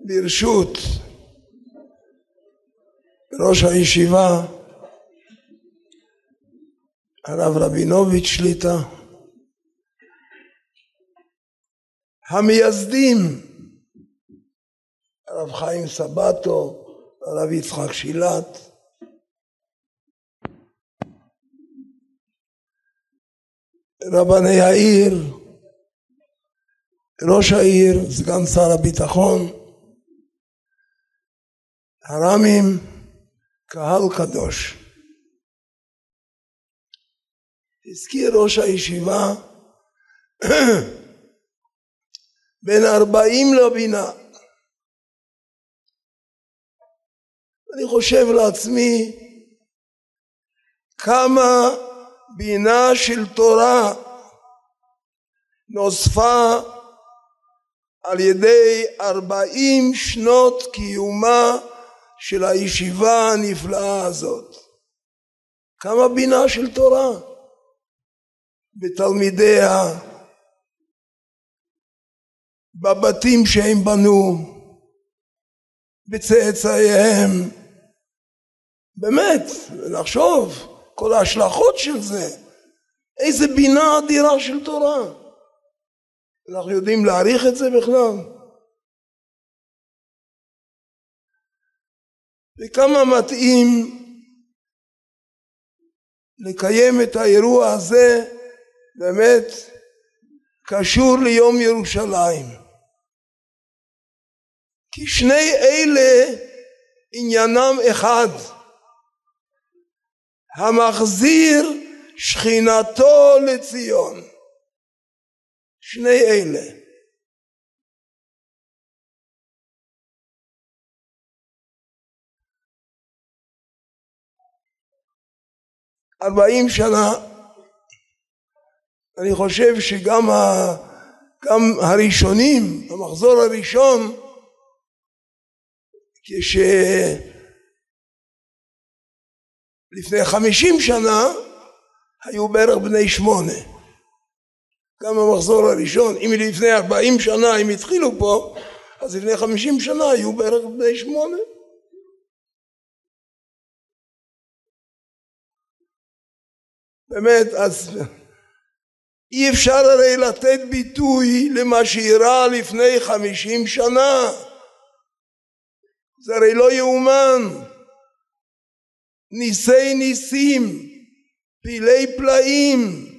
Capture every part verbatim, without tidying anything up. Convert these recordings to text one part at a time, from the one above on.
ברשות ראש הישיבה הרב רבינוביץ' שליטה, המייסדים הרב חיים סבתו, הרב יצחק שילת, רבני העיר, ראש העיר, סגן שר הביטחון, הרמים, קהל קדוש. הזכיר ראש הישיבה בין ארבעים לבינה. אני חושב לעצמי כמה בינה של תורה נוספה על ידי ארבעים שנות קיומה של הישיבה הנפלאה הזאת. כמה בינה של תורה בתלמידיה, בבתים שהם בנו, בצאצאיהם. באמת, לחשוב כל ההשלכות של זה, איזה בינה אדירה של תורה. אנחנו יודעים להעריך את זה בכלל? וכמה מתאים לקיים את האירוע הזה, באמת קשור ליום ירושלים. כי שני אלה עניינם אחד, המחזיר שכינתו לציון. שני אלה. ארבעים שנה, אני חושב שגם ה, גם הראשונים, המחזור הראשון, כשלפני חמישים שנה היו בערך בני שמונה. גם המחזור הראשון, אם לפני ארבעים שנה הם התחילו פה, אז לפני חמישים שנה היו בערך בני שמונה. באמת, אז אי אפשר הרי לתת ביטוי למה שאירע לפני חמישים שנה. זה הרי לא יאומן. ניסי ניסים, פילי פלאים,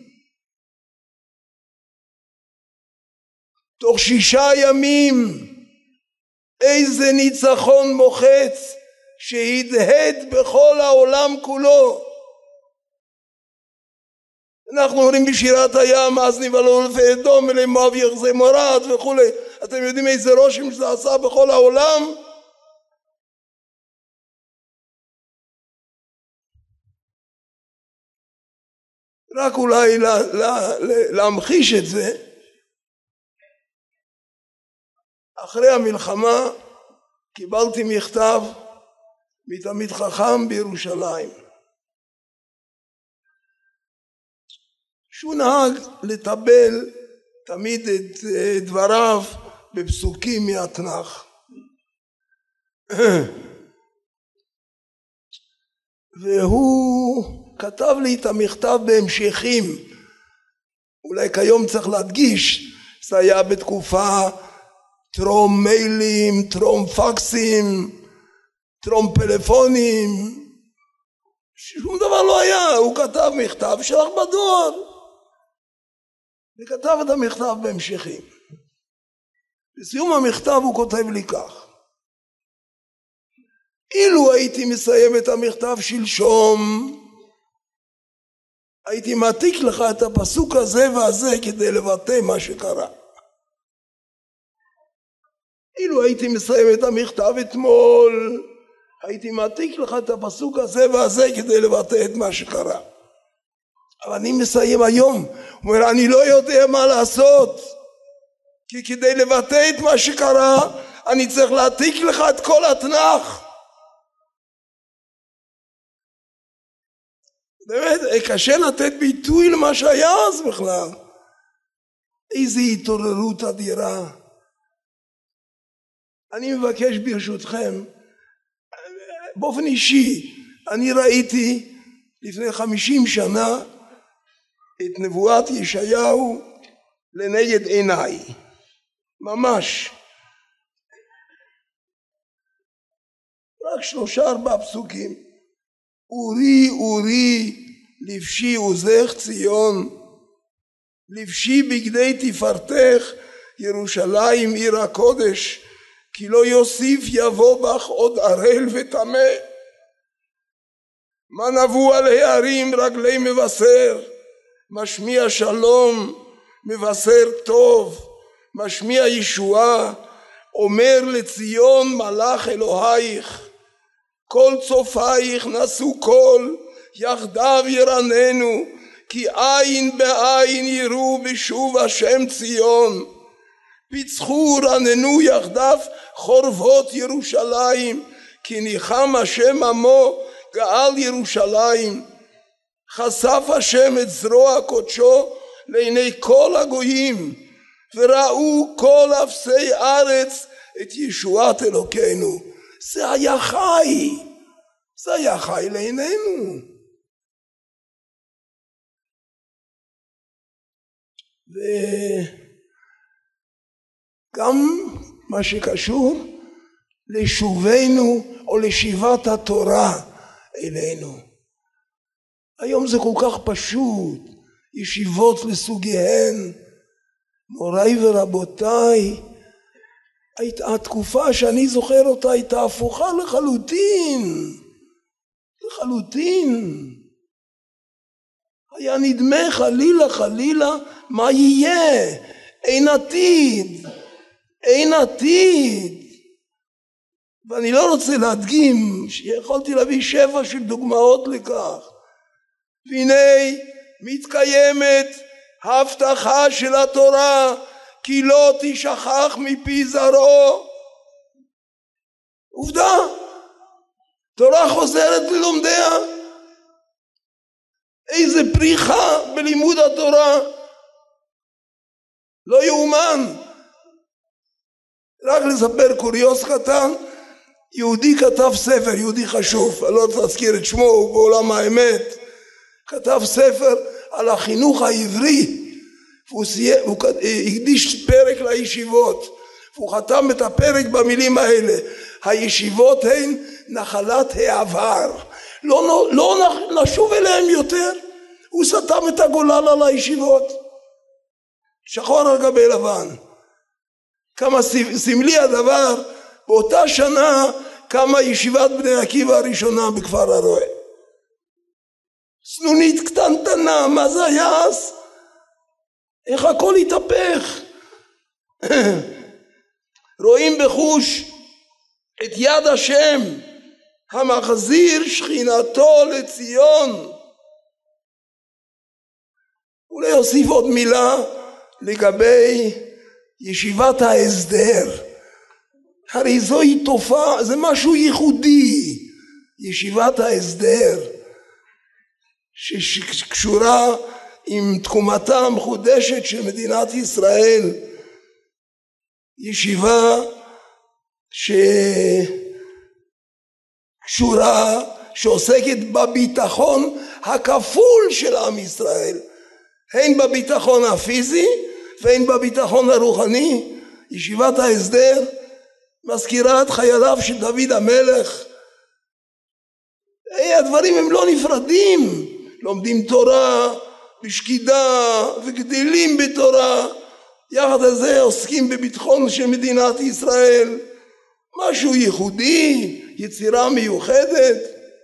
תוך שישה ימים, איזה ניצחון מוחץ שהדהד בכל העולם כולו. אנחנו אומרים בשירת הים, אז נבהלו לפי אדום ולמואב יחזה מורד וכו'. אתם יודעים איזה רושם שזה עשה בכל העולם? רק אולי לה, לה, לה, להמחיש את זה, אחרי המלחמה קיבלתי מכתב מתלמיד חכם בירושלים, שהוא נהג לטבל תמיד את דבריו בפסוקים מהתנ"ך. והוא כתב לי את המכתב בהמשכים. אולי כיום צריך להדגיש, זה היה בתקופה טרום מיילים, טרום פקסים, טרום פלאפונים, שום דבר לא היה. הוא כתב מכתב, שלח בדואר, וכתב את המכתב בהמשכים. בסיום המכתב הוא כותב לי כך: אילו הייתי מסיים את המכתב שלשום, הייתי מעתיק לך את הפסוק הזה והזה כדי לבטא מה שקרה. אילו הייתי מסיים את המכתב אתמול, הייתי מעתיק לך את הפסוק הזה והזה כדי לבטא את מה שקרה. אבל אני מסיים היום. הוא אומר, אני לא יודע מה לעשות, כי כדי לבטא את מה שקרה אני צריך להעתיק לך את כל התנ"ך. באמת קשה לתת ביטוי למה שהיה אז בכלל. איזו התעוררות אדירה. אני מבקש ברשותכם, באופן אישי, אני ראיתי לפני חמישים שנה את נבואת ישעיהו לנגד עיניי, ממש. רק שלושה ארבעה פסוקים. אורי אורי לבשי עוזך ציון, לבשי בגדי תפארתך ירושלים עיר הקודש, כי לא יוסיף יבוא בך עוד ערל וטמא. מה נבוא על הערים רגלי מבשר, משמיע שלום מבשר טוב, משמיע ישועה, אומר לציון מלאך אלוהיך, כל צופייך נשאו קול, יחדיו ירננו, כי עין בעין יראו בשוב השם ציון. פיצחו רננו יחדיו חורבות ירושלים, כי ניחם השם עמו גאל ירושלים. חשף השם את זרוע קודשו לעיני כל הגויים, וראו כל אפסי ארץ את ישועת אלוקינו. זה היה חי, זה היה חי לעינינו. וגם מה שקשור לשובנו או לשיבת התורה אלינו. היום זה כל כך פשוט, ישיבות לסוגיהן. מוריי ורבותיי, התקופה שאני זוכר אותה הייתה הפוכה לחלוטין, לחלוטין. היה נדמה חלילה חלילה מה יהיה, אין עתיד, אין עתיד. ואני לא רוצה להדגים, שיכולתי להביא שבע של דוגמאות לכך. והנה מתקיימת ההבטחה של התורה, כי לא תשכח מפי זרעו. עובדה, תורה חוזרת ללומדיה. איזה פריחה בלימוד התורה, לא יאומן. רק לספר קוריוז קטן, יהודי כתב ספר, יהודי חשוב, אני לא רוצה להזכיר את שמו, הוא בעולם האמת, כתב ספר על החינוך העברי, והוא הקדיש פרק לישיבות, והוא חתם את הפרק במילים האלה: הישיבות הן נחלת העבר, לא, לא נשוב אליהם יותר. הוא סתם את הגולל על הישיבות, שחור על גבי לבן. כמה סמלי הדבר, באותה שנה קמה ישיבת בני עקיבא הראשונה בכפר הרועה. סנונית קטנטנה, מה זה היה אז? איך הכל התהפך. רואים בחוש את יד השם המחזיר שכינתו לציון. אולי אוסיף עוד מילה לגבי ישיבת ההסדר. הרי זוהי תופעה, זה משהו ייחודי, ישיבת ההסדר, שקשורה עם תקומתה המחודשת של מדינת ישראל. ישיבה שקשורה, שעוסקת בביטחון הכפול של עם ישראל, הן בביטחון הפיזי והן בביטחון הרוחני. ישיבת ההסדר מזכירה את חייליו של דוד המלך. הדברים הם לא נפרדים, לומדים תורה בשקידה וגדלים בתורה, יחד הזה עוסקים בביטחון של מדינת ישראל. משהו ייחודי, יצירה מיוחדת.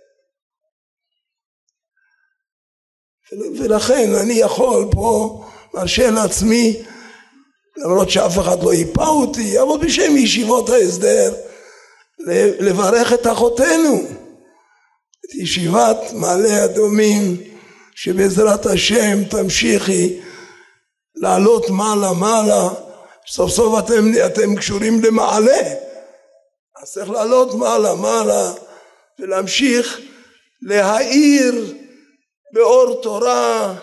ולכן אני יכול פה מרשה לעצמי, למרות שאף אחד לא ייפה אותי, אבל בשם ישיבות ההסדר, לברך את אחותינו, את ישיבת מעלה אדומים, שבעזרת השם תמשיכי לעלות מעלה מעלה. סוף סוף אתם, אתם קשורים למעלה, אז צריך לעלות מעלה מעלה ולהמשיך להאיר באור תורה,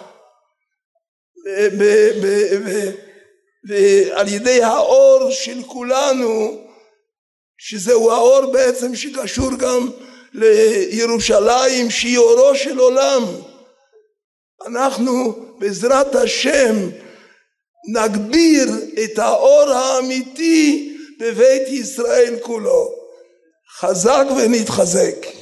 ועל ידי האור של כולנו שזהו האור בעצם שקשור גם לירושלים שהיא אורו של עולם. אנחנו בעזרת השם נגביר את האור האמיתי בבית ישראל כולו. חזק ונתחזק.